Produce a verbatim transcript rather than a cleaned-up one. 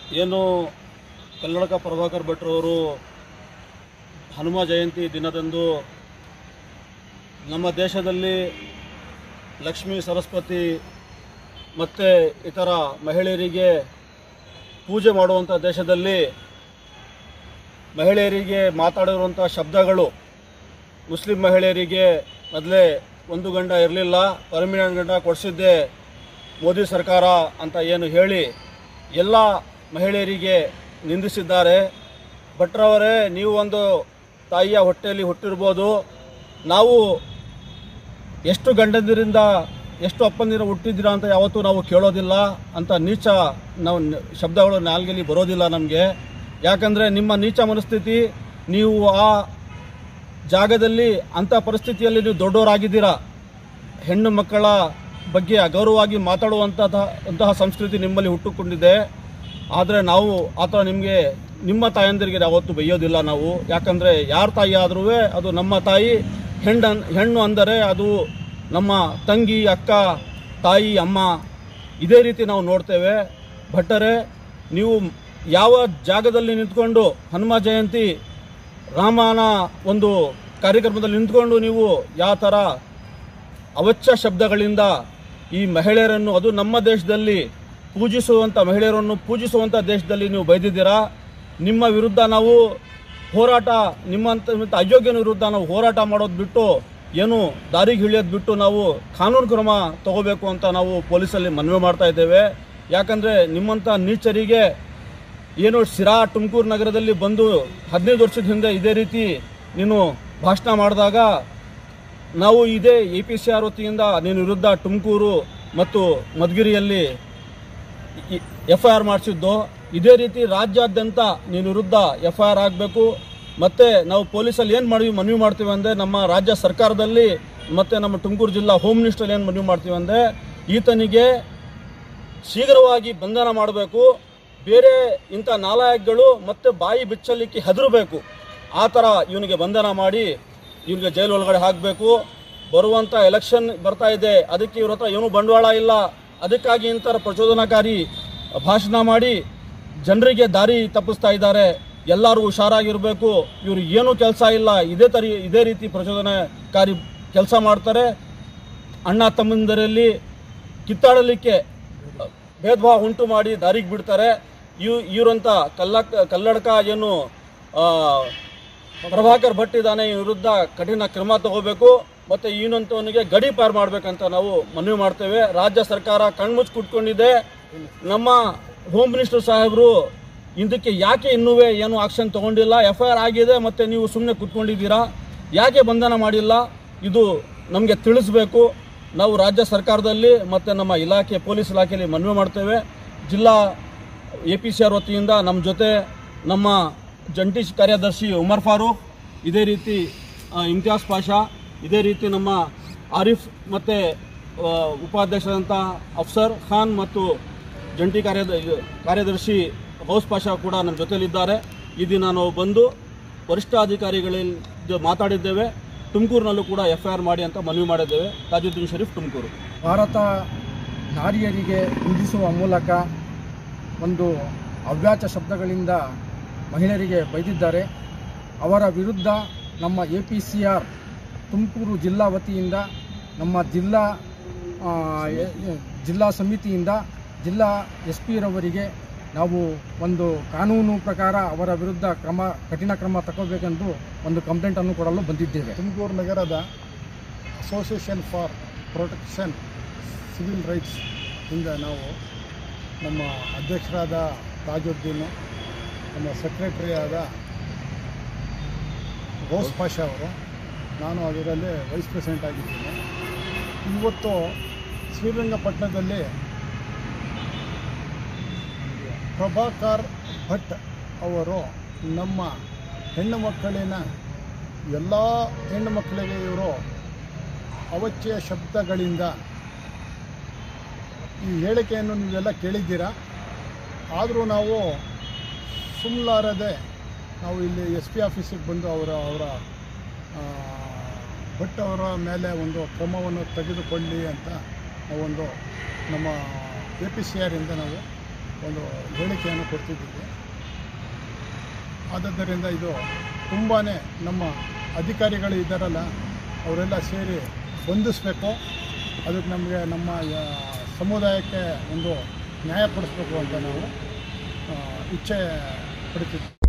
ಏನು ಕಲ್ಲಡ್ಕ ಪ್ರಭಾಕರ್ ಭಟ್ರವರು ಹನುಮ ಜಯಂತಿ ದಿನದಂದು ನಮ್ಮ ದೇಶದಲ್ಲಿ ಲಕ್ಷ್ಮೀ ಸರಸ್ವತಿ ಮತ್ತು ಇತರ ಮಹಿಳೆಯರಿಗೆ ಪೂಜೆ ಮಾಡುವಂಥ ದೇಶದಲ್ಲಿ ಮಹಿಳೆಯರಿಗೆ ಮಾತಾಡಿರುವಂಥ ಶಬ್ದಗಳು ಮುಸ್ಲಿಂ ಮಹಿಳೆಯರಿಗೆ ಮೊದಲೇ ಒಂದು ಗಂಡ ಇರಲಿಲ್ಲ, ಪರ್ಮಿನೆಂಟ್ ಗಂಡ ಕೊಡಿಸಿದ್ದೆ ಮೋದಿ ಸರ್ಕಾರ ಅಂತ ಏನು ಹೇಳಿ ಎಲ್ಲ ಮಹಿಳೆಯರಿಗೆ ನಿಂದಿಸಿದ್ದಾರೆ. ಭಟ್ರವರೇ, ನೀವು ಒಂದು ತಾಯಿಯ ಹೊಟ್ಟೆಯಲ್ಲಿ ಹುಟ್ಟಿರ್ಬೋದು, ನಾವು ಎಷ್ಟು ಗಂಡಂದಿರಿಂದ ಎಷ್ಟು ಅಪ್ಪಂದಿರ ಹುಟ್ಟಿದ್ದೀರಾ ಅಂತ ಯಾವತ್ತೂ ನಾವು ಕೇಳೋದಿಲ್ಲ ಅಂತ ನೀಚ ನಾವು ಶಬ್ದಗಳು ನಾಲ್ಗೆಲ್ಲಿ ಬರೋದಿಲ್ಲ ನಮಗೆ. ಯಾಕಂದರೆ ನಿಮ್ಮ ನೀಚ ಮನಸ್ಥಿತಿ, ನೀವು ಆ ಜಾಗದಲ್ಲಿ ಅಂಥ ಪರಿಸ್ಥಿತಿಯಲ್ಲಿ ನೀವು ದೊಡ್ಡವರಾಗಿದ್ದೀರಾ. ಹೆಣ್ಣು ಮಕ್ಕಳ ಬಗ್ಗೆ ಅಗೌರವವಾಗಿ ಮಾತಾಡುವಂತಹ ಅಂತಹ ಸಂಸ್ಕೃತಿ ನಿಮ್ಮಲ್ಲಿ ಹುಟ್ಟುಕೊಂಡಿದೆ. ಆದರೆ ನಾವು ಆ ಥರ ನಿಮಗೆ ನಿಮ್ಮ ತಾಯಂದಿರಿಗೆ ಯಾವತ್ತೂ ಬೈಯೋದಿಲ್ಲ ನಾವು. ಯಾಕಂದರೆ ಯಾರ ತಾಯಿ ಆದರೂ ಅದು ನಮ್ಮ ತಾಯಿ. ಹೆಣ್ಣು ಹೆಣ್ಣು ಅಂದರೆ ಅದು ನಮ್ಮ ತಂಗಿ, ಅಕ್ಕ, ತಾಯಿ, ಅಮ್ಮ, ಇದೇ ರೀತಿ ನಾವು ನೋಡ್ತೇವೆ. ಭಟ್ಟರೇ, ನೀವು ಯಾವ ಜಾಗದಲ್ಲಿ ನಿಂತ್ಕೊಂಡು ಹನುಮ ಜಯಂತಿ ರಾಮನ ಒಂದು ಕಾರ್ಯಕ್ರಮದಲ್ಲಿ ನಿಂತ್ಕೊಂಡು ನೀವು ಯಾವ ಥರ ಅವಾಚ್ಯ ಶಬ್ದಗಳಿಂದ ಈ ಮಹಿಳೆಯರನ್ನು, ಅದು ನಮ್ಮ ದೇಶದಲ್ಲಿ ಪೂಜಿಸುವಂಥ ಮಹಿಳೆಯರನ್ನು ಪೂಜಿಸುವಂಥ ದೇಶದಲ್ಲಿ ನೀವು ಬೈದಿದ್ದೀರಾ. ನಿಮ್ಮ ವಿರುದ್ಧ ನಾವು ಹೋರಾಟ, ನಿಮ್ಮಂಥ ಅಯೋಗ್ಯನ ವಿರುದ್ಧ ನಾವು ಹೋರಾಟ ಮಾಡೋದು ಬಿಟ್ಟು ಏನು ದಾರಿಗೆ ಇಳಿಯೋದು ಬಿಟ್ಟು ನಾವು ಕಾನೂನು ಕ್ರಮ ತಗೋಬೇಕು ಅಂತ ನಾವು ಪೊಲೀಸಲ್ಲಿ ಮನವಿ ಮಾಡ್ತಾ ಇದ್ದೇವೆ. ಯಾಕಂದರೆ ನಿಮ್ಮಂಥ ನೀಚರಿಗೆ ಏನು ಸಿರಾ ತುಮಕೂರು ನಗರದಲ್ಲಿ ಬಂದು ಹದಿನೈದು ವರ್ಷದ ಹಿಂದೆ ಇದೇ ರೀತಿ ನೀನು ಭಾಷಣ ಮಾಡಿದಾಗ ನಾವು ಇದೇ ಎ ಪಿ ಸಿ ಆರ್ ವತಿಯಿಂದ ನಿನ್ನ ವಿರುದ್ಧ ತುಮಕೂರು ಮತ್ತು ಮಧುಗಿರಿಯಲ್ಲಿ ಎಫ್ ಐ ಆರ್ ಮಾಡಿಸಿದ್ದು. ಇದೇ ರೀತಿ ರಾಜ್ಯಾದ್ಯಂತ ನಿನ್ನ ವಿರುದ್ಧ ಎಫ್ ಐ ಆರ್ ಆಗಬೇಕು. ಮತ್ತು ನಾವು ಪೊಲೀಸಲ್ಲಿ ಏನು ಮನವಿ ಮನವಿ ಮಾಡ್ತೀವಿ ಅಂದರೆ, ನಮ್ಮ ರಾಜ್ಯ ಸರ್ಕಾರದಲ್ಲಿ ಮತ್ತು ನಮ್ಮ ತುಮಕೂರು ಜಿಲ್ಲಾ ಹೋಮ್ ಮಿನಿಸ್ಟ್ರಲ್ಲಿ ಏನು ಮನವಿ ಮಾಡ್ತೀವಿ ಅಂದರೆ, ಈತನಿಗೆ ಶೀಘ್ರವಾಗಿ ಬಂಧನ ಮಾಡಬೇಕು. ಬೇರೆ ಇಂಥ ನಾಲಾಯಕ್ಗಳು ಮತ್ತೆ ಬಾಯಿ ಬಿಚ್ಚಲಿಕ್ಕೆ ಹೆದರಬೇಕು. ಆ ಥರ ಇವನಿಗೆ ಬಂಧನ ಮಾಡಿ ಇವನಿಗೆ ಜೈಲು ಒಳಗಡೆ ಹಾಕಬೇಕು. ಬರುವಂಥ ಎಲೆಕ್ಷನ್ ಬರ್ತಾ ಇದೆ, ಅದಕ್ಕೆ ಇವ್ರ ಹತ್ರ ಏನೂ ಬಂಡವಾಳ ಇಲ್ಲ. ಅದಕ್ಕಾಗಿ ಇಂಥ ಪ್ರಚೋದನಾಕಾರಿ ಭಾಷಣ ಮಾಡಿ ಜನರಿಗೆ ದಾರಿ ತಪ್ಪಿಸ್ತಾ ಇದ್ದಾರೆ. ಎಲ್ಲರೂ ಹುಷಾರಾಗಿರಬೇಕು. ಇವರು ಏನೂ ಕೆಲಸ ಇಲ್ಲ, ಇದೇ ತರ ಇದೇ ರೀತಿ ಪ್ರಚೋದನಾಕಾರಿ ಕೆಲಸ ಮಾಡ್ತಾರೆ. ಅಣ್ಣ ತಮ್ಮಂದರಲ್ಲಿ ಕಿತ್ತಾಡಲಿಕ್ಕೆ ಭೇದ ಭಾವ ಉಂಟು ಮಾಡಿ ದಾರಿಗೆ ಬಿಡ್ತಾರೆ. ಇವ್ ಇವರಂಥ ಕಲ್ಲ ಕಲ್ಲಡ್ಕ ಏನು ಪ್ರಭಾಕರ್ ಭಟ್ ಇದ್ದಾನೆ, ಈ ವಿರುದ್ಧ ಕಠಿಣ ಕ್ರಮ ತಗೋಬೇಕು. ಮತ್ತು ಇನ್ನೊಂಥವನಿಗೆ ಗಡಿ ಪಾರು ಮಾಡಬೇಕಂತ ನಾವು ಮನವಿ ಮಾಡ್ತೇವೆ. ರಾಜ್ಯ ಸರ್ಕಾರ ಕಣ್ಮುಚ್ಚಿ ಕುಟ್ಕೊಂಡಿದೆ. ನಮ್ಮ ಹೋಮ್ ಮಿನಿಸ್ಟರ್ ಸಾಹೇಬರು ಇದಕ್ಕೆ ಯಾಕೆ ಇನ್ನೂ ಏನು ಆಕ್ಷನ್ ತೊಗೊಂಡಿಲ್ಲ? ಎಫ್ ಐ ಆರ್ ಆಗಿದೆ, ಮತ್ತು ನೀವು ಸುಮ್ಮನೆ ಕುತ್ಕೊಂಡಿದ್ದೀರಾ, ಯಾಕೆ ಬಂಧನ ಮಾಡಿಲ್ಲ? ಇದು ನಮಗೆ ತಿಳಿಸ್ಬೇಕು. ನಾವು ರಾಜ್ಯ ಸರ್ಕಾರದಲ್ಲಿ ಮತ್ತು ನಮ್ಮ ಇಲಾಖೆ ಪೊಲೀಸ್ ಇಲಾಖೆಯಲ್ಲಿ ಮನವಿ ಮಾಡ್ತೇವೆ. ಜಿಲ್ಲಾ ಎ ಪಿ ಸಿ ಆರ್ ವತಿಯಿಂದ ನಮ್ಮ ಜೊತೆ ನಮ್ಮ ಜಂಟಿ ಕಾರ್ಯದರ್ಶಿ ಉಮರ್ ಫಾರೂಕ್, ಇದೇ ರೀತಿ ಇಮ್ತಿಯಾಜ್ ಪಾಷಾ, ಇದೇ ರೀತಿ ನಮ್ಮ ಆರಿಫ್ ಮತ್ತು ಉಪಾಧ್ಯಕ್ಷರಾದಂಥ ಅಫ್ಸರ್ ಖಾನ್ ಮತ್ತು ಜಂಟಿ ಕಾರ್ಯದ ಕಾರ್ಯದರ್ಶಿ ಗೌಸ್ ಪಾಷಾ ಕೂಡ ನಮ್ಮ ಜೊತೆಯಲ್ಲಿದ್ದಾರೆ. ಈ ದಿನ ನಾವು ಬಂದು ವರಿಷ್ಠಾಧಿಕಾರಿಗಳಲ್ಲಿ ಮಾತಾಡಿದ್ದೇವೆ. ತುಮಕೂರಿನಲ್ಲೂ ಕೂಡ ಎಫ್ ಐ ಆರ್ ಮಾಡಿ ಅಂತ ಮನವಿ ಮಾಡಿದ್ದೇವೆ. ತಾಜುದ್ದೀನ್ ಶರೀಫ್, ತುಮಕೂರು. ಭಾರತ ನಾರಿಯರಿಗೆ ನಿಂದಿಸುವ ಮೂಲಕ ಒಂದು ಅವ್ಯಾಚ ಶಬ್ದಗಳಿಂದ ಮಹಿಳೆಯರಿಗೆ ಬೈದಿದ್ದಾರೆ. ಅವರ ವಿರುದ್ಧ ನಮ್ಮ A P C R Tumakuru ಜಿಲ್ಲಾ ವತಿಯಿಂದ, ನಮ್ಮ ಜಿಲ್ಲಾ ಜಿಲ್ಲಾ ಸಮಿತಿಯಿಂದ ಜಿಲ್ಲಾ ಎಸ್ ಪಿರವರಿಗೆ ನಾವು ಒಂದು ಕಾನೂನು ಪ್ರಕಾರ ಅವರ ವಿರುದ್ಧ ಕ್ರಮ ಕಠಿಣ ಕ್ರಮ ತಗೋಬೇಕೆಂದು ಒಂದು ಕಂಪ್ಲೇಂಟನ್ನು ಕೊಡಲು ಬಂದಿದ್ದೇವೆ. ತುಮಕೂರು ನಗರದ association for protection civil rights ಇಂದ ನಾವು ನಮ್ಮ ಅಧ್ಯಕ್ಷರಾದ ತಾಜುದ್ದೀನು, ನಮ್ಮ ಸೆಕ್ರೆಟರಿ ಆದ ಗೌಸ್ ಪಾಷಾ ಅವರು, ನಾನು ಅದರಲ್ಲಿ ವೈಸ್ ಪ್ರೆಸಿಡೆಂಟ್ ಆಗಿದ್ದೀನಿ. ಇವತ್ತು ಶ್ರೀರಂಗಪಟ್ಟಣದಲ್ಲಿ ಪ್ರಭಾಕರ್ ಭಟ್ ಅವರು ನಮ್ಮ ಹೆಣ್ಣು ಮಕ್ಕಳಿನ ಎಲ್ಲ ಹೆಣ್ಣು ಮಕ್ಕಳಿಗೆ ಇವರು ಅವಾಚ್ಯ ಶಬ್ದಗಳಿಂದ ಈ ಹೇಳಿಕೆಯನ್ನು ನೀವೆಲ್ಲ ಕೇಳಿದ್ದೀರಾ. ಆದರೂ ನಾವು ಸುಮ್ಮಲಾರದೆ ನಾವು ಇಲ್ಲಿ ಎಸ್ ಪಿ ಆಫೀಸಿಗೆ ಬಂದು ಅವರ ಅವರ ಭಟ್ ಅವರ ಮೇಲೆ ಒಂದು ಕ್ರಮವನ್ನು ತೆಗೆದುಕೊಳ್ಳಿ ಅಂತ ನಾವೊಂದು ನಮ್ಮ ಎ ಪಿ ಸಿ ಆರಿಂದ ನಾವು ಒಂದು ಹೇಳಿಕೆಯನ್ನು ಕೊಡ್ತಿದ್ದೀವಿ. ಆದ್ದರಿಂದ ಇದು ತುಂಬಾ ನಮ್ಮ ಅಧಿಕಾರಿಗಳು ಇದ್ದಾರಲ್ಲ ಅವರೆಲ್ಲ ಸೇರಿ ಬಂಧಿಸಬೇಕು, ಅದಕ್ಕೆ ನಮಗೆ ನಮ್ಮ ಸಮುದಾಯಕ್ಕೆ ಒಂದು ನ್ಯಾಯ ಕೊಡಿಸ್ಬೇಕು ಅಂತ ನಾವು ಇಚ್ಛೆ ಪಡ್ತಿದ್ವಿ.